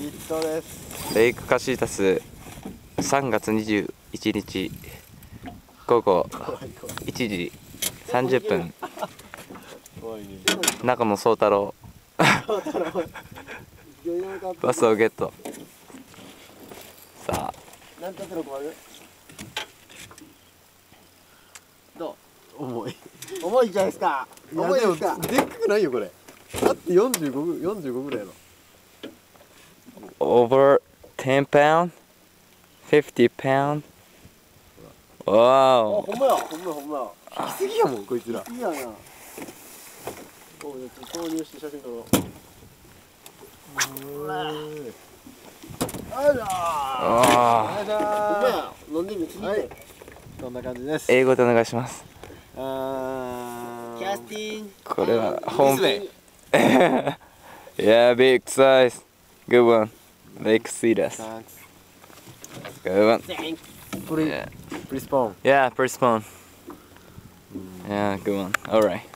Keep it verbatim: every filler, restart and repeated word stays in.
ギットです。 レイクカシータスさんがつにじゅういちにちごごいちじさんじゅっぷん、中野宗太郎バスをゲット。さあ何たってろくまるどう重い重いじゃないですか。重いですか。でっかくないよこれ。だってよんじゅうごよんじゅうごぐらいやろ。 over ten pound fifty pound わあ、 お。 ほんまやほんまやほんまや。引きすぎやもんこいつら。いいやな。おう、じゃあ投入して写真撮ろう。あらあー。ほんまや。飲んでみて。はい。こんな感じです。 英語でお願いします。 あー。キャスティング。 これは本編。Yeah, big size. Good one. Lake Cedars. Good one. Thanks. Pretty, Yeah. pretty spawn. Yeah, pretty spawn. Yeah, good one. All right.